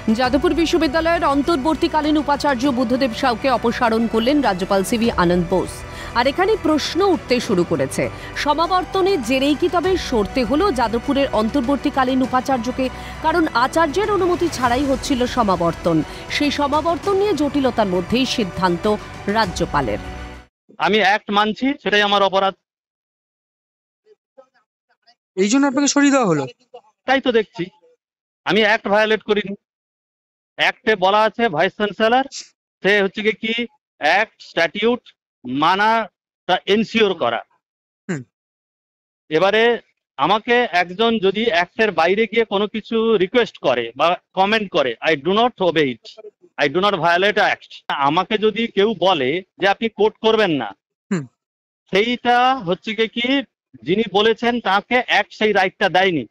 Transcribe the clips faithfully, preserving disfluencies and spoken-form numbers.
যাদবপুর বিশ্ববিদ্যালয়ের অন্তর্বর্তীকালীন উপাচার্য বুদ্ধদেব সাউকে অপসারণ করলেন রাজ্যপাল সিভি আনন্দ বোস। আর এখানে প্রশ্ন উঠতে শুরু করেছে, সমাবর্তনের জেরেই কি তবে সরতে হলো যাদবপুরের অন্তর্বর্তীকালীন উপাচার্যকে? কারণ আচার্যের অনুমতি ছাড়াই হচ্ছিল সমাবর্তন। সেই সমাবর্তন নিয়ে জটিলতার মধ্যেই সিদ্ধান্ত রাজ্যপালের। আমি অ্যাক্ট মানছি, সেটাই আমার অপরাধ। এই জন্য আপনাকে সরিয়ে দেওয়া হলো? তাই তো দেখছি, আমি অ্যাক্ট ভায়োলেট করিনি। অ্যাক্টে বলা আছে ভাইস চ্যান্সেলর সে হচ্ছে কি অ্যাক্ট স্ট্যাটিউট মানাটা এনশিওর করা। এবারে আমাকে একজন যদি অ্যাক্টের বাইরে গিয়ে কোনো কিছু রিকোয়েস্ট করে বা কমেন্ট করে, I do not obey it, I do not violate act. আমাকে যদি কেউ বলে যে আপনি কোর্ট করবেন না, সেইটা হচ্ছে কি যিনি বলেছেন তাকে অ্যাক্ট সেই রাইটটা দেয়নি।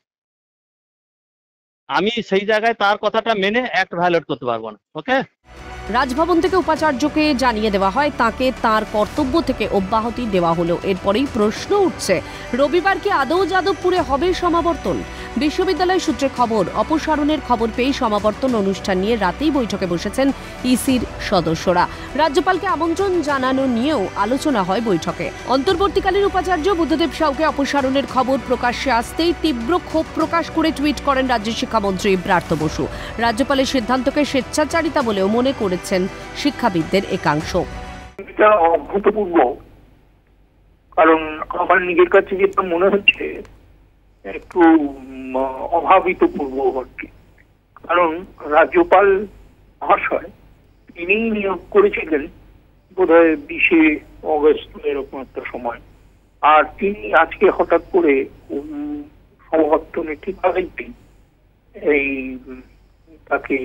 আমি সেই জায়গায় তার কথাটা মেনে অ্যাক্ট ভায়োলেট করতে পারবো না। ওকে, রাজভবন থেকে উপাচার্যকে জানিয়ে দেওয়া হয়, তাকে তার কর্তব্য থেকে অব্যাহতি দেওয়া হলো। এরপরেই প্রশ্ন উঠছে, রবিবার কি আদৌ যাদবপুরে হবে সমাবর্তন? বিশ্ববিদ্যালয় সূত্রে খবর, অপসারণের খবর পেয়ে সমাবর্তন অনুষ্ঠান নিয়ে রাতেই বৈঠকে বসেছেন ইসির সদস্যরা। রাজ্যপালকে আমন্ত্রণ জানানো নিয়েও আলোচনা হয় বৈঠকে। অন্তর্বর্তীকালীন উপাচার্য বুদ্ধদেব সাউকে অপসারণের খবর প্রকাশ্যে আসতেই তীব্র ক্ষোভ প্রকাশ করে টুইট করেন রাজ্যের শিক্ষামন্ত্রী ব্রাত্য বসু। রাজ্যপালের সিদ্ধান্তকে স্বেচ্ছাচারিতা বলেও মনে করেছেন শিক্ষাবিদদের একাংশ। এটা অভূতপূর্ব, কারণ আমার নিজের কাছে যেটা মনে হচ্ছে একটু অভাবিত পূর্ব আর কি। কারণ রাজ্যপাল মহাশয় তিনি নিয়োগ করেছিলেন বোধহয় বিশে অগস্ট এরকম একটা সময়, আর তিনি আজকে হঠাৎ করে সমাবর্তনে ঠিক আগেই এই তাকে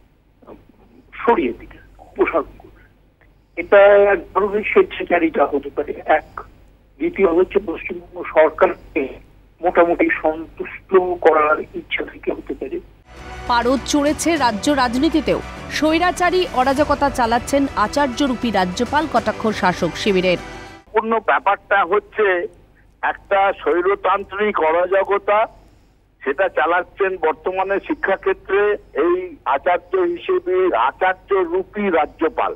সরিয়ে দিলেন, অপসারণ করলেন। এটা এক ধরনের স্বেচ্ছাচারিতা হতে পারে এক। দ্বিতীয় হচ্ছে পশ্চিমবঙ্গ সরকারকে মোটামুটি সন্তুষ্ট করার ইচ্ছা থেকে হতে পারে। পারদ চড়েছে রাজ্য রাজনীতিতেও। স্বৈরাচারী অরাজকতা চালাচ্ছেন আচার্যরূপী রাজ্যপাল, কটাক্ষ শাসক শিবিরের। পূর্ণ ব্যাপারটা হচ্ছে একটা স্বৈরতান্ত্রিক অরাজকতা, সেটা চালাচ্ছেন বর্তমানে শিক্ষাক্ষেত্রে এই আচার্য হিসেবে আচার্য রূপী রাজ্যপাল।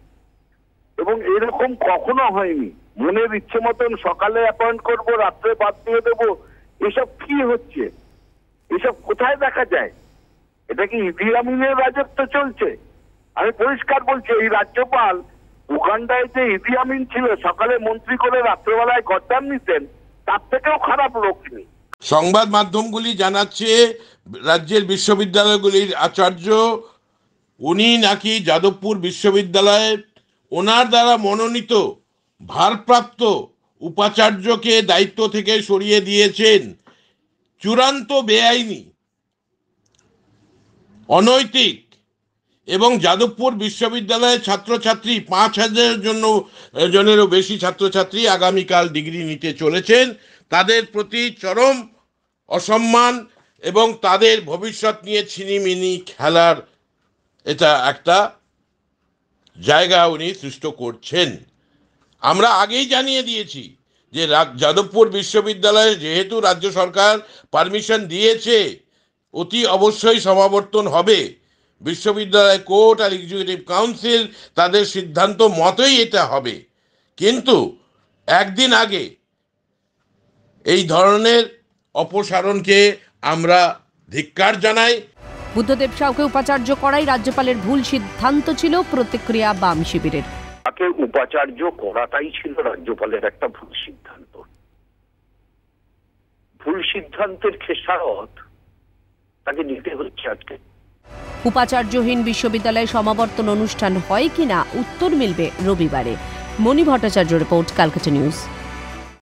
এবং এরকম কখনো হয়নি। মনের ইচ্ছে মতন সকালে অ্যাপয়েন্ট করবো, রাত্রে বাদ দিয়ে দেবো, এসব কি হচ্ছে? এসব কোথায় দেখা যায়? এটা কি ইদি আমিনের রাজত্ব চলছে? আমি পরিষ্কার বলছি, এই রাজ্যপাল উগান্ডায় যে ইদি আমিন ছিল, সকালে মন্ত্রী করে রাত্রেবেলায় গদ্দান নিতেন, তার থেকেও খারাপ লোক নেই। সংবাদ মাধ্যমগুলি জানাচ্ছে রাজ্যের বিশ্ববিদ্যালয়গুলির আচার্য উনি নাকি যাদবপুর বিশ্ববিদ্যালয়ের ওনার দ্বারা মনোনীত ভারপ্রাপ্ত উপাচার্যকে দায়িত্ব থেকে সরিয়ে দিয়েছেন। চূড়ান্ত বেআইনি, অনৈতিক এবং যাদবপুর বিশ্ববিদ্যালয়ের ছাত্রছাত্রী পাঁচ হাজারের জন্য জনেরও বেশি ছাত্রছাত্রী আগামীকাল ডিগ্রি নিতে চলেছেন, তাদের প্রতি চরম অসম্মান এবং তাদের ভবিষ্যৎ নিয়ে ছিনিমিনি খেলার এটা একটা জায়গা উনি সৃষ্টি করছেন। আমরা আগেই জানিয়ে দিয়েছি যে যাদবপুর বিশ্ববিদ্যালয়ে যেহেতু রাজ্য সরকার পারমিশন দিয়েছে, অতি অবশ্যই সমাবর্তন হবে। বিশ্ববিদ্যালয় কোর্ট আর এক্সিকিউটিভ কাউন্সিল তাদের সিদ্ধান্ত মতোই এটা হবে। কিন্তু একদিন আগে এই ধরনের অপসারণকে আমরা ধিক্কার জানাই। বুদ্ধদেব সাউকে উপাচার্য করাই রাজ্যপালের ভুল সিদ্ধান্ত ছিল, প্রতিক্রিয়া বাম শিবিরের। তাকে উপাচার্য করাটাই ছিল রাজ্যপালের একটা ভুল সিদ্ধান্ত। ভুল সিদ্ধান্তের খেসারত তাকে নিতে হচ্ছে আজকে। উপাচার্যহীন বিশ্ববিদ্যালয়ে সমাবর্তন অনুষ্ঠান হয় কিনা উত্তর মিলবে রবিবারে। Moni Bhattacharya report, Calcutta news.